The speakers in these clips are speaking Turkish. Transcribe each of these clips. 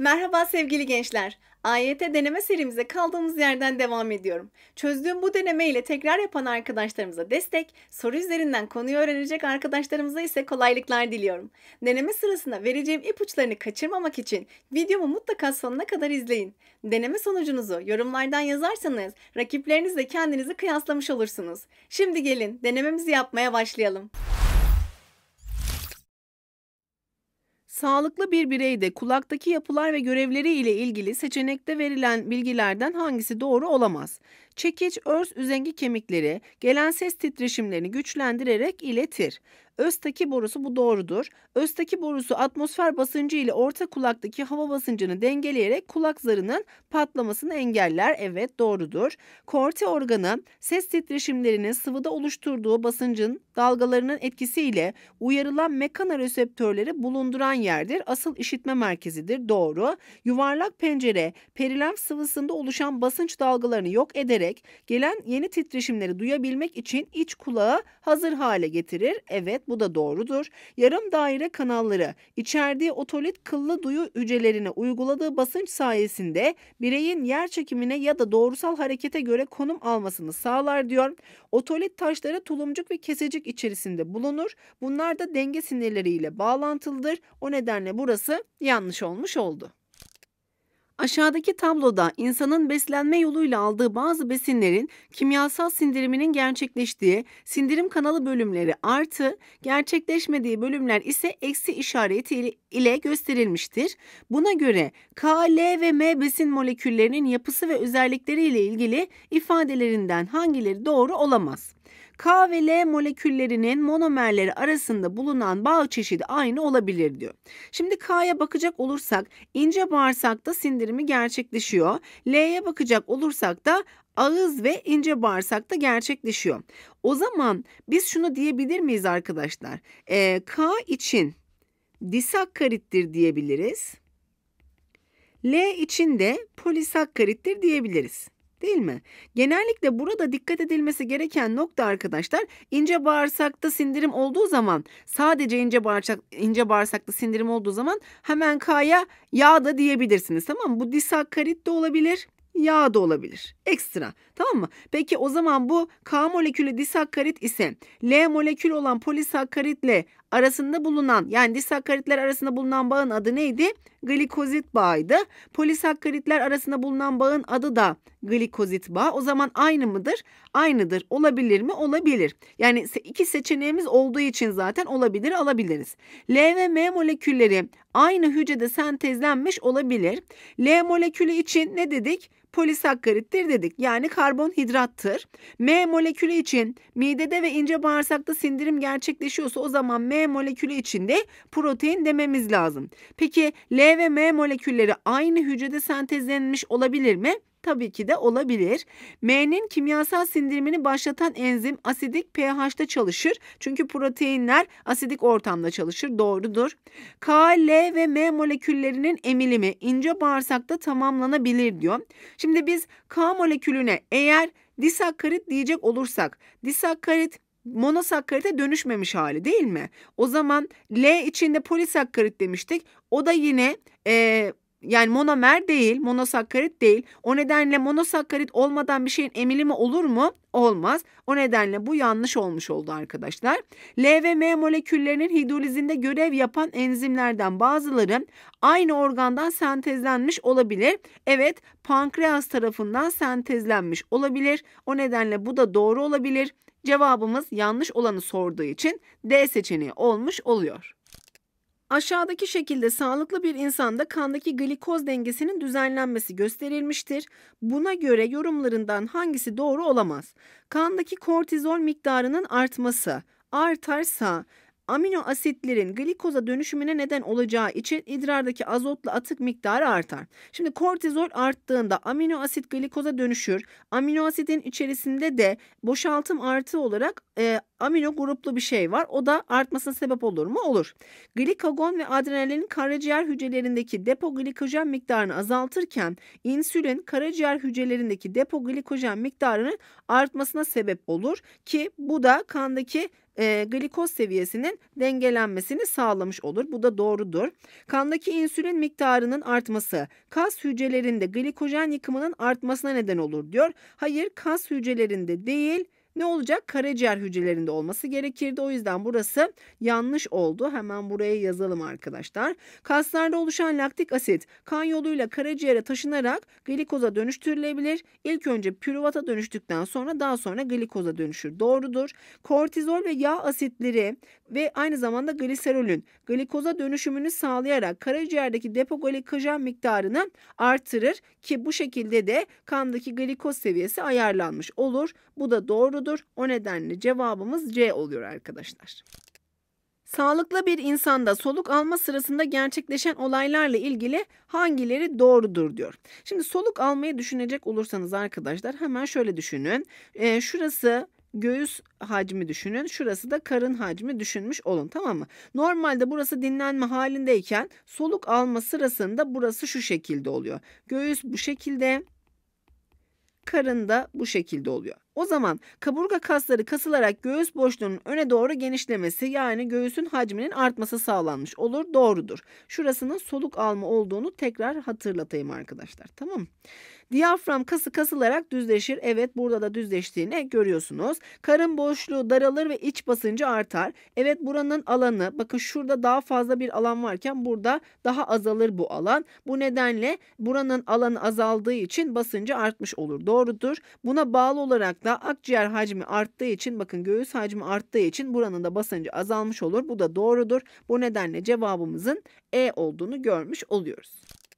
Merhaba sevgili gençler. AYT deneme serimize kaldığımız yerden devam ediyorum. Çözdüğüm bu deneme ile tekrar yapan arkadaşlarımıza destek, soru üzerinden konuyu öğrenecek arkadaşlarımıza ise kolaylıklar diliyorum. Deneme sırasında vereceğim ipuçlarını kaçırmamak için videomu mutlaka sonuna kadar izleyin. Deneme sonucunuzu yorumlardan yazarsanız rakiplerinizle kendinizi kıyaslamış olursunuz. Şimdi gelin denememizi yapmaya başlayalım. Sağlıklı bir bireyde kulaktaki yapılar ve görevleri ile ilgili seçenekte verilen bilgilerden hangisi doğru olamaz? Çekiç, örs üzengi kemikleri gelen ses titreşimlerini güçlendirerek iletir. Öztaki borusu bu doğrudur. Öztaki borusu atmosfer basıncı ile orta kulaktaki hava basıncını dengeleyerek kulak zarının patlamasını engeller. Evet, doğrudur. Korti organı ses titreşimlerinin sıvıda oluşturduğu basıncın dalgalarının etkisiyle uyarılan mekanoreseptörleri bulunduran yerdir. Asıl işitme merkezidir. Doğru. Yuvarlak pencere perilenf sıvısında oluşan basınç dalgalarını yok ederek gelen yeni titreşimleri duyabilmek için iç kulağı hazır hale getirir. Evet, bu da doğrudur. Yarım daire kanalları içerdiği otolit kıllı duyu hücrelerine uyguladığı basınç sayesinde bireyin yer çekimine ya da doğrusal harekete göre konum almasını sağlar diyor. Otolit taşları tulumcuk ve kesecik içerisinde bulunur. Bunlar da denge sinirleriyle bağlantılıdır. O nedenle burası yanlış olmuş oldu. Aşağıdaki tabloda insanın beslenme yoluyla aldığı bazı besinlerin kimyasal sindiriminin gerçekleştiği sindirim kanalı bölümleri artı, gerçekleşmediği bölümler ise eksi işareti ile gösterilmiştir. Buna göre K, L ve M besin moleküllerinin yapısı ve özellikleri ile ilgili ifadelerinden hangileri doğru olamaz? K ve L moleküllerinin monomerleri arasında bulunan bağ çeşidi aynı olabilir diyor. Şimdi K'ya bakacak olursak ince bağırsakta sindirimi gerçekleşiyor. L'ye bakacak olursak da ağız ve ince bağırsakta gerçekleşiyor. O zaman biz şunu diyebilir miyiz arkadaşlar? K için disakkarittir diyebiliriz. L için de polisakkarittir diyebiliriz. Değil mi? Genellikle burada dikkat edilmesi gereken nokta arkadaşlar, ince bağırsakta sindirim olduğu zaman, sadece ince bağırsakta sindirim olduğu zaman hemen K'ya yağ da diyebilirsiniz, tamam mı? Bu disakkarit de olabilir, yağ da olabilir. Ekstra. Tamam mı? Peki o zaman bu K molekülü disakkarit ise L molekülü olan polisakkaritle arasında bulunan, yani disakkaritler arasında bulunan bağın adı neydi? Glikozit bağıydı. Polisakkaritler arasında bulunan bağın adı da glikozit bağı. O zaman aynı mıdır? Aynıdır. Olabilir mi? Olabilir. Yani iki seçeneğimiz olduğu için zaten olabilir, alabiliriz. L ve M molekülleri aynı hücrede sentezlenmiş olabilir. L molekülü için ne dedik? Polisakkarittir dedik. Yani karbonhidrattır. M molekülü için midede ve ince bağırsakta sindirim gerçekleşiyorsa o zaman M molekülü için de protein dememiz lazım. Peki L ve M molekülleri aynı hücrede sentezlenmiş olabilir mi? Tabii ki de olabilir. M'nin kimyasal sindirimini başlatan enzim asidik pH'te çalışır. Çünkü proteinler asidik ortamda çalışır. Doğrudur. K, L ve M moleküllerinin emilimi ince bağırsakta tamamlanabilir diyor. Şimdi biz K molekülüne eğer disakkarit diyecek olursak, disakkarit monosakkarite dönüşmemiş hali değil mi? O zaman L içinde polisakkarit demiştik. O da yine yani monomer değil, monosakkarit değil. O nedenle monosakkarit olmadan bir şeyin emilimi olur mu? Olmaz. O nedenle bu yanlış olmuş oldu arkadaşlar. L ve M moleküllerinin hidrolizinde görev yapan enzimlerden bazıları aynı organdan sentezlenmiş olabilir. Evet, pankreas tarafından sentezlenmiş olabilir. O nedenle bu da doğru olabilir. Cevabımız yanlış olanı sorduğu için D seçeneği olmuş oluyor. Aşağıdaki şekilde sağlıklı bir insanda kandaki glikoz dengesinin düzenlenmesi gösterilmiştir. Buna göre yorumlarından hangisi doğru olamaz? Kandaki kortizol miktarının artması artarsa amino asitlerin glikoza dönüşümüne neden olacağı için idrardaki azotlu atık miktarı artar. Şimdi kortizol arttığında amino asit glikoza dönüşür. Amino asitin içerisinde de boşaltım artı olarak amino gruplu bir şey var. O da artmasına sebep olur mu? Olur. Glikagon ve adrenalin karaciğer hücrelerindeki depo glikojen miktarını azaltırken insülin karaciğer hücrelerindeki depo glikojen miktarının artmasına sebep olur ki bu da kandaki glikoz seviyesinin dengelenmesini sağlamış olur. Bu da doğrudur. Kandaki insülin miktarının artması kas hücrelerinde glikojen yıkımının artmasına neden olur diyor. Hayır, kas hücrelerinde değil. Ne olacak? Karaciğer hücrelerinde olması gerekirdi. O yüzden burası yanlış oldu. Hemen buraya yazalım arkadaşlar. Kaslarda oluşan laktik asit kan yoluyla karaciğere taşınarak glikoza dönüştürülebilir. İlk önce pürüvata dönüştükten sonra daha sonra glikoza dönüşür. Doğrudur. Kortizol ve yağ asitleri ve aynı zamanda gliserolün glikoza dönüşümünü sağlayarak karaciğerdeki depo glikojen miktarını artırır ki bu şekilde de kandaki glikoz seviyesi ayarlanmış olur. Bu da doğrudur. O nedenle cevabımız C oluyor arkadaşlar. Sağlıklı bir insanda soluk alma sırasında gerçekleşen olaylarla ilgili hangileri doğrudur diyor. Şimdi soluk almayı düşünecek olursanız arkadaşlar hemen şöyle düşünün. Şurası göğüs hacmi düşünün. Şurası da karın hacmi düşünmüş olun, tamam mı? Normalde burası dinlenme halindeyken soluk alma sırasında burası şu şekilde oluyor. Göğüs bu şekilde, karın da bu şekilde oluyor. O zaman kaburga kasları kasılarak göğüs boşluğunun öne doğru genişlemesi yani göğüsün hacminin artması sağlanmış olur. Doğrudur. Şurasının soluk alma olduğunu tekrar hatırlatayım arkadaşlar. Tamam mı? Diyafram kası kasılarak düzleşir. Evet, burada da düzleştiğini görüyorsunuz. Karın boşluğu daralır ve iç basıncı artar. Evet, buranın alanı, bakın şurada daha fazla bir alan varken burada daha azalır bu alan. Bu nedenle buranın alanı azaldığı için basıncı artmış olur. Doğrudur. Buna bağlı olarak da akciğer hacmi arttığı için, bakın göğüs hacmi arttığı için buranın da basıncı azalmış olur. Bu da doğrudur. Bu nedenle cevabımızın E olduğunu görmüş oluyoruz.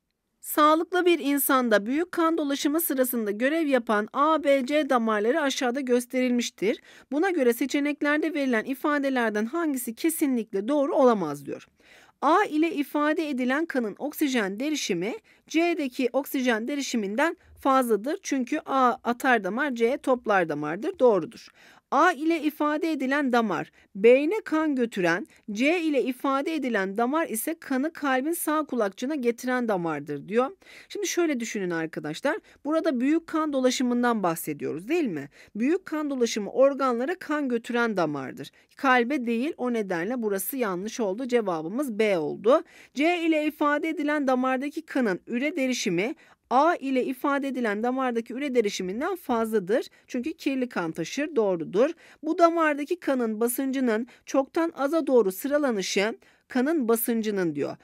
Sağlıklı bir insanda büyük kan dolaşımı sırasında görev yapan A, B, C damarları aşağıda gösterilmiştir. Buna göre seçeneklerde verilen ifadelerden hangisi kesinlikle doğru olamaz diyor. A ile ifade edilen kanın oksijen derişimi C'deki oksijen derişiminden fazladır. Çünkü A atar damar, C toplar damardır. Doğrudur. A ile ifade edilen damar beyne kan götüren, C ile ifade edilen damar ise kanı kalbin sağ kulakçığına getiren damardır diyor. Şimdi şöyle düşünün arkadaşlar. Burada büyük kan dolaşımından bahsediyoruz değil mi? Büyük kan dolaşımı organlara kan götüren damardır. Kalbe değil, o nedenle burası yanlış oldu. Cevabımız B oldu. C ile ifade edilen damardaki kanın üre derişimi A ile ifade edilen damardaki üre derişiminden fazladır. Çünkü kirli kan taşır. Doğrudur. Bu damardaki kanın basıncının çoktan aza doğru sıralanışı kanın basıncının diyor.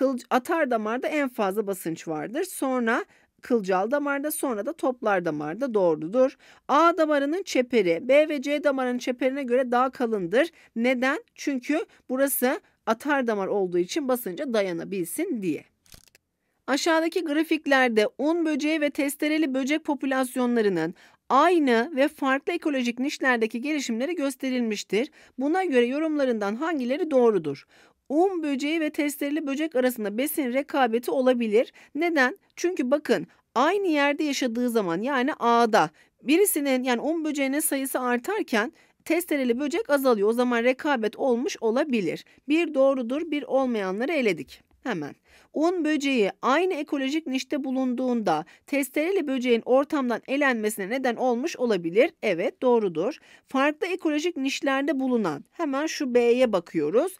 Atar damarda en fazla basınç vardır. Sonra kılcal damarda, sonra da toplar damarda. Doğrudur. A damarının çeperi B ve C damarının çeperine göre daha kalındır. Neden? Çünkü burası atar damar olduğu için basınca dayanabilsin diye. Aşağıdaki grafiklerde un böceği ve testereli böcek popülasyonlarının aynı ve farklı ekolojik nişlerdeki gelişimleri gösterilmiştir. Buna göre yorumlarından hangileri doğrudur? Un böceği ve testereli böcek arasında besin rekabeti olabilir. Neden? Çünkü bakın aynı yerde yaşadığı zaman yani A'da birisinin yani un böceğinin sayısı artarken testereli böcek azalıyor. O zaman rekabet olmuş olabilir. Bir doğrudur, bir olmayanları eledik. Hemen. Un böceği aynı ekolojik nişte bulunduğunda testereli böceğin ortamdan elenmesine neden olmuş olabilir. Evet, doğrudur. Farklı ekolojik nişlerde bulunan, hemen şu B'ye bakıyoruz.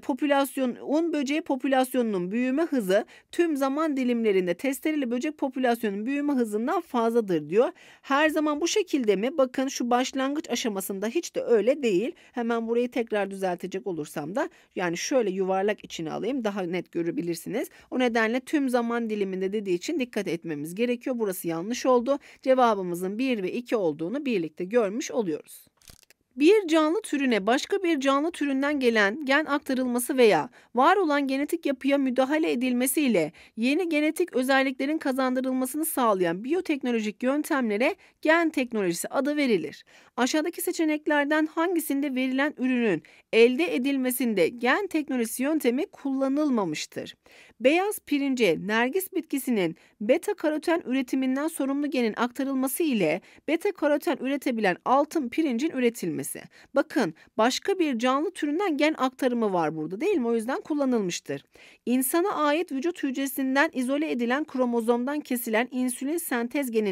Un böceği popülasyonunun büyüme hızı tüm zaman dilimlerinde testereli böcek popülasyonunun büyüme hızından fazladır diyor. Her zaman bu şekilde mi? Bakın şu başlangıç aşamasında hiç de öyle değil. Hemen burayı tekrar düzeltecek olursam da yani şöyle yuvarlak içine alayım, daha net görebilirsiniz. O nedenle tüm zaman diliminde dediği için dikkat etmemiz gerekiyor. Burası yanlış oldu. Cevabımızın 1 ve 2 olduğunu birlikte görmüş oluyoruz. Bir canlı türüne başka bir canlı türünden gelen gen aktarılması veya var olan genetik yapıya müdahale edilmesiyle yeni genetik özelliklerin kazandırılmasını sağlayan biyoteknolojik yöntemlere gen teknolojisi adı verilir. Aşağıdaki seçeneklerden hangisinde verilen ürünün elde edilmesinde gen teknolojisi yöntemi kullanılmamıştır? Beyaz pirince nergis bitkisinin beta karoten üretiminden sorumlu genin aktarılması ile beta karoten üretebilen altın pirincin üretilmesi. Bakın başka bir canlı türünden gen aktarımı var burada değil mi? O yüzden kullanılmıştır. İnsana ait vücut hücresinden izole edilen kromozomdan kesilen insülin sentez geninin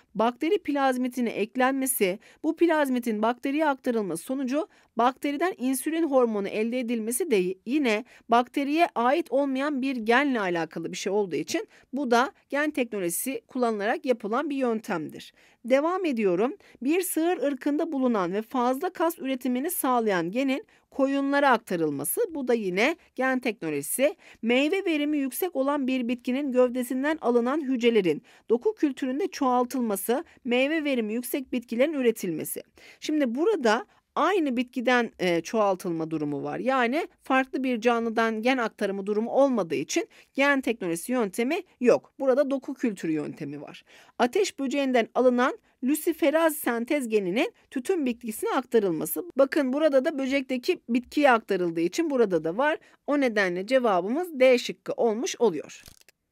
bakteri plazmitine eklenmesi, bu plazmitin bakteriye aktarılması sonucu bakteriden insülin hormonu elde edilmesi de yine bakteriye ait olmayan bir genle alakalı bir şey olduğu için bu da gen teknolojisi kullanılarak yapılan bir yöntemdir. Devam ediyorum. Bir sığır ırkında bulunan ve fazla kas üretimini sağlayan genin koyunlara aktarılması, bu da yine gen teknolojisi. Meyve verimi yüksek olan bir bitkinin gövdesinden alınan hücrelerin doku kültüründe çoğaltılması, meyve verimi yüksek bitkilerin üretilmesi. Şimdi burada aynı bitkiden çoğaltılma durumu var. Yani farklı bir canlıdan gen aktarımı durumu olmadığı için gen teknolojisi yöntemi yok. Burada doku kültürü yöntemi var. Ateş böceğinden alınan Luciferaz sentez geninin tütün bitkisine aktarılması. Bakın burada da böcekteki bitkiye aktarıldığı için burada da var. O nedenle cevabımız D şıkkı olmuş oluyor.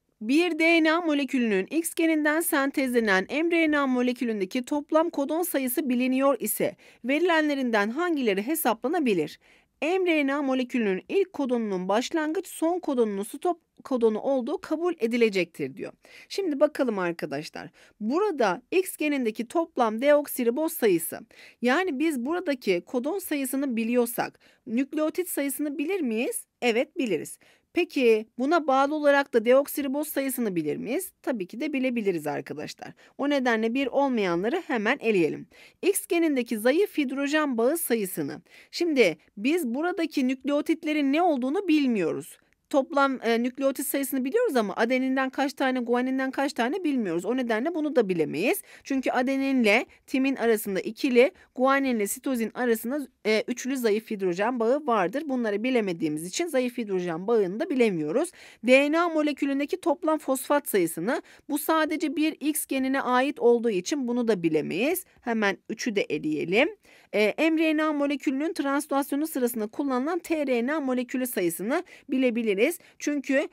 Bir DNA molekülünün X geninden sentezlenen mRNA molekülündeki toplam kodon sayısı biliniyor ise verilenlerinden hangileri hesaplanabilir? mRNA molekülünün ilk kodonunun başlangıç, son kodonunun stop kodonu olduğu kabul edilecektir diyor. Şimdi bakalım arkadaşlar. Burada X genindeki toplam deoksiriboz sayısı, yani biz buradaki kodon sayısını biliyorsak nükleotit sayısını bilir miyiz? Evet, biliriz. Peki buna bağlı olarak da deoksiriboz sayısını bilir miyiz? Tabii ki de bilebiliriz arkadaşlar. O nedenle bir olmayanları hemen eleyelim. X genindeki zayıf hidrojen bağı sayısını. Şimdi biz buradaki nükleotitlerin ne olduğunu bilmiyoruz. Toplam nükleotit sayısını biliyoruz ama adeninden kaç tane, guaninden kaç tane bilmiyoruz. O nedenle bunu da bilemeyiz. Çünkü adeninle timin arasında ikili, guaninle sitozin arasında üçlü zayıf hidrojen bağı vardır. Bunları bilemediğimiz için zayıf hidrojen bağını da bilemiyoruz. DNA molekülündeki toplam fosfat sayısını, bu sadece bir X genine ait olduğu için bunu da bilemeyiz. Hemen 3'ü de eleyelim. mRNA molekülünün translasyonu sırasında kullanılan tRNA molekülü sayısını bilebiliriz. Çünkü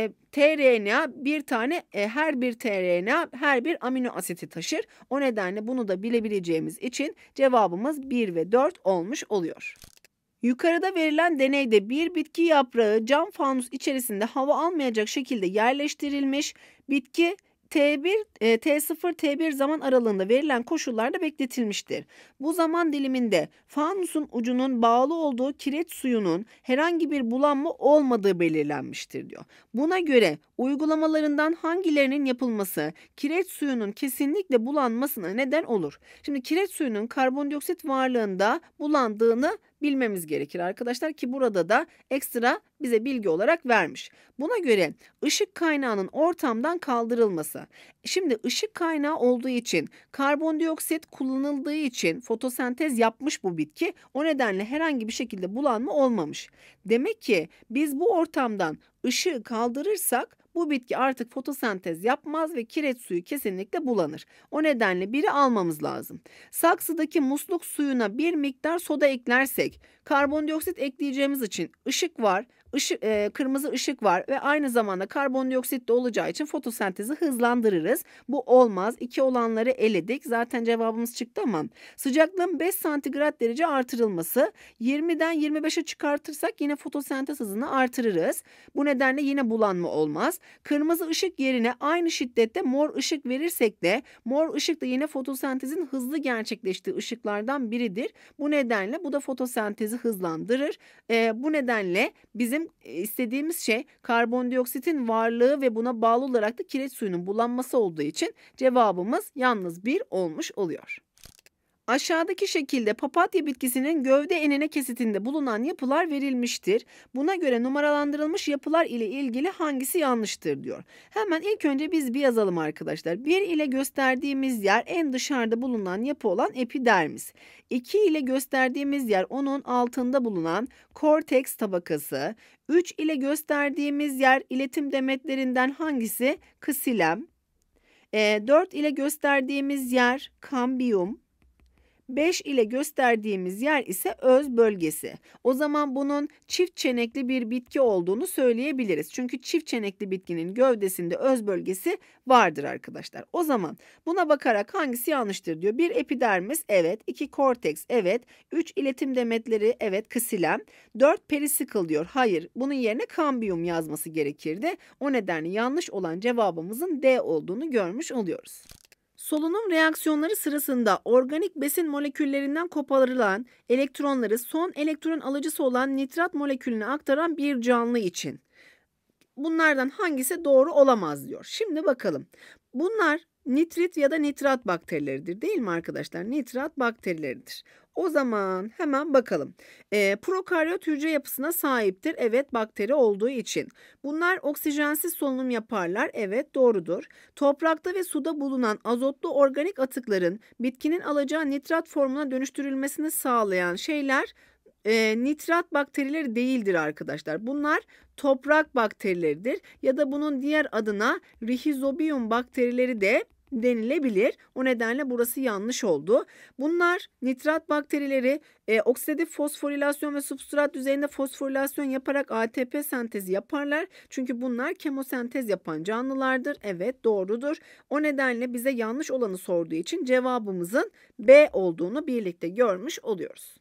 tRNA bir tane, her bir tRNA her bir amino asiti taşır. O nedenle bunu da bilebileceğimiz için cevabımız 1 ve 4 olmuş oluyor. Yukarıda verilen deneyde bir bitki yaprağı cam fanus içerisinde hava almayacak şekilde yerleştirilmiş. Bitki T1, T0, T1 zaman aralığında verilen koşullarda bekletilmiştir. Bu zaman diliminde fanusun ucunun bağlı olduğu kireç suyunun herhangi bir bulanma olmadığı belirlenmiştir diyor. Buna göre uygulamalarından hangilerinin yapılması kireç suyunun kesinlikle bulanmasına neden olur? Şimdi kireç suyunun karbondioksit varlığında bulandığını bilmemiz gerekir arkadaşlar ki burada da ekstra bize bilgi olarak vermiş. Buna göre ışık kaynağının ortamdan kaldırılması. Şimdi ışık kaynağı olduğu için, karbondioksit kullanıldığı için fotosentez yapmış bu bitki. O nedenle herhangi bir şekilde bulanma olmamış. Demek ki biz bu ortamdan ışığı kaldırırsak bu bitki artık fotosentez yapmaz ve kireç suyu kesinlikle bulanır. O nedenle biri almamız lazım. Saksıdaki musluk suyuna bir miktar soda eklersek, karbondioksit ekleyeceğimiz için ışık var, kırmızı ışık var ve aynı zamanda karbondioksit de olacağı için fotosentezi hızlandırırız. Bu olmaz. 2 olanları eledik. Zaten cevabımız çıktı ama sıcaklığın 5 santigrat derece artırılması, 20'den 25'e çıkartırsak yine fotosentez hızını artırırız. Bu nedenle yine bulanma olmaz. Kırmızı ışık yerine aynı şiddette mor ışık verirsek de mor ışık da yine fotosentezin hızlı gerçekleştiği ışıklardan biridir. Bu nedenle bu da fotosentezi hızlandırır. Bu nedenle bizim istediğimiz şey karbondioksitin varlığı ve buna bağlı olarak da kireç suyunun bulanması olduğu için cevabımız yalnız 1 olmuş oluyor. Aşağıdaki şekilde papatya bitkisinin gövde enine kesitinde bulunan yapılar verilmiştir. Buna göre numaralandırılmış yapılar ile ilgili hangisi yanlıştır diyor. Hemen ilk önce biz bir yazalım arkadaşlar. 1 ile gösterdiğimiz yer en dışarıda bulunan yapı olan epidermis. 2 ile gösterdiğimiz yer onun altında bulunan korteks tabakası. 3 ile gösterdiğimiz yer iletim demetlerinden hangisi? Ksilem. 4 ile gösterdiğimiz yer kambiyum. 5 ile gösterdiğimiz yer ise öz bölgesi. O zaman bunun çift çenekli bir bitki olduğunu söyleyebiliriz. Çünkü çift çenekli bitkinin gövdesinde öz bölgesi vardır arkadaşlar. O zaman buna bakarak hangisi yanlıştır diyor. 1 epidermis, evet. 2 korteks, evet. 3 iletim demetleri, evet. Ksilem. 4 perisikl diyor. Hayır, bunun yerine kambiyum yazması gerekirdi. O nedenle yanlış olan cevabımızın D olduğunu görmüş oluyoruz. Solunum reaksiyonları sırasında organik besin moleküllerinden koparılan elektronları son elektron alıcısı olan nitrat molekülüne aktaran bir canlı için. Bunlardan hangisi doğru olamaz diyor. Şimdi bakalım. Bunlar nitrit ya da nitrat bakterileridir değil mi arkadaşlar? Nitrat bakterileridir. O zaman hemen bakalım. Prokaryot hücre yapısına sahiptir. Evet, bakteri olduğu için. Bunlar oksijensiz solunum yaparlar. Evet, doğrudur. Toprakta ve suda bulunan azotlu organik atıkların bitkinin alacağı nitrat formuna dönüştürülmesini sağlayan şeyler nitrat bakterileri değildir arkadaşlar. Bunlar toprak bakterileridir ya da bunun diğer adına Rhizobium bakterileri de denilebilir. O nedenle burası yanlış oldu. Bunlar nitrat bakterileri oksidatif fosforilasyon ve substrat düzeyinde fosforilasyon yaparak ATP sentezi yaparlar. Çünkü bunlar kemosentez yapan canlılardır. Evet, doğrudur. O nedenle bize yanlış olanı sorduğu için cevabımızın B olduğunu birlikte görmüş oluyoruz.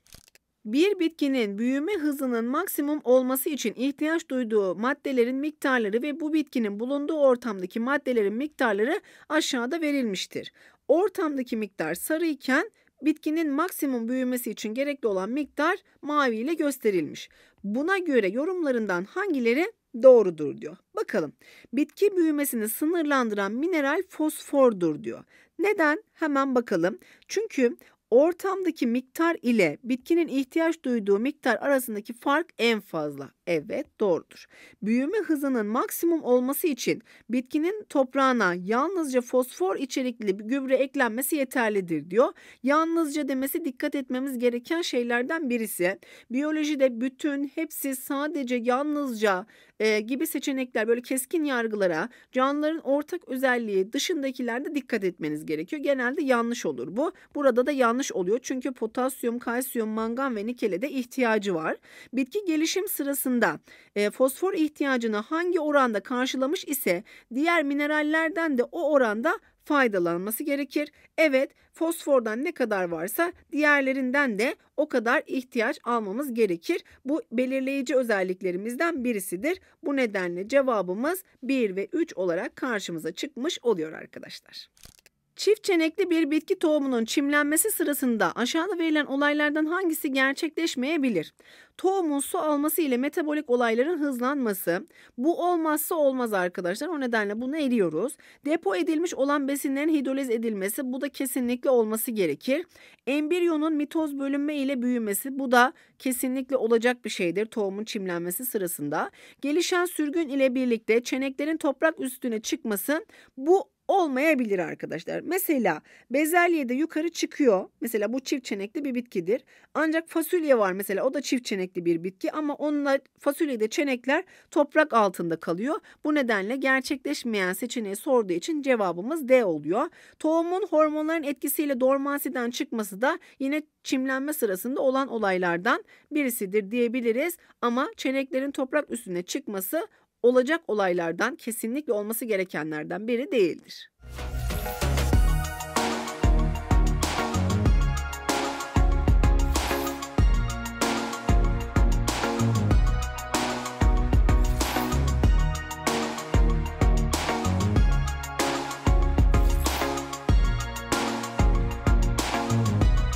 Bir bitkinin büyüme hızının maksimum olması için ihtiyaç duyduğu maddelerin miktarları ve bu bitkinin bulunduğu ortamdaki maddelerin miktarları aşağıda verilmiştir. Ortamdaki miktar sarı iken bitkinin maksimum büyümesi için gerekli olan miktar mavi ile gösterilmiş. Buna göre yorumlarından hangileri doğrudur diyor. Bakalım. Bitki büyümesini sınırlandıran mineral fosfordur diyor. Neden? Hemen bakalım. Çünkü ortamdaki miktar ile bitkinin ihtiyaç duyduğu miktar arasındaki fark en fazla. Evet, doğrudur. Büyüme hızının maksimum olması için bitkinin toprağına yalnızca fosfor içerikli bir gübre eklenmesi yeterlidir diyor. Yalnızca demesi dikkat etmemiz gereken şeylerden birisi. Biyolojide bütün, hepsi, sadece, yalnızca gibi seçenekler, böyle keskin yargılara, canlıların ortak özelliği dışındakilerde dikkat etmeniz gerekiyor. Genelde yanlış olur bu. Burada da yanlış oluyor çünkü potasyum, kalsiyum, mangan ve nikele de ihtiyacı var. Bitki gelişim sırasında fosfor ihtiyacını hangi oranda karşılamış ise diğer minerallerden de o oranda faydalanması gerekir. Evet, fosfordan ne kadar varsa diğerlerinden de o kadar ihtiyaç almamız gerekir. Bu belirleyici özelliklerimizden birisidir. Bu nedenle cevabımız 1 ve 3 olarak karşımıza çıkmış oluyor arkadaşlar. Çift çenekli bir bitki tohumunun çimlenmesi sırasında aşağıda verilen olaylardan hangisi gerçekleşmeyebilir? Tohumun su alması ile metabolik olayların hızlanması. Bu olmazsa olmaz arkadaşlar. O nedenle bunu eliyoruz. Depo edilmiş olan besinlerin hidroliz edilmesi. Bu da kesinlikle olması gerekir. Embriyonun mitoz bölünme ile büyümesi. Bu da kesinlikle olacak bir şeydir tohumun çimlenmesi sırasında. Gelişen sürgün ile birlikte çeneklerin toprak üstüne çıkması. Bu olmayabilir arkadaşlar. Mesela bezelye de yukarı çıkıyor. Mesela bu çift çenekli bir bitkidir. Ancak fasulye var mesela, o da çift çenekli bir bitki ama onunla fasulyede çenekler toprak altında kalıyor. Bu nedenle gerçekleşmeyen seçeneği sorduğu için cevabımız D oluyor. Tohumun hormonların etkisiyle dormansiden çıkması da yine çimlenme sırasında olan olaylardan birisidir diyebiliriz. Ama çeneklerin toprak üstüne çıkması olacak olaylardan, kesinlikle olması gerekenlerden biri değildir.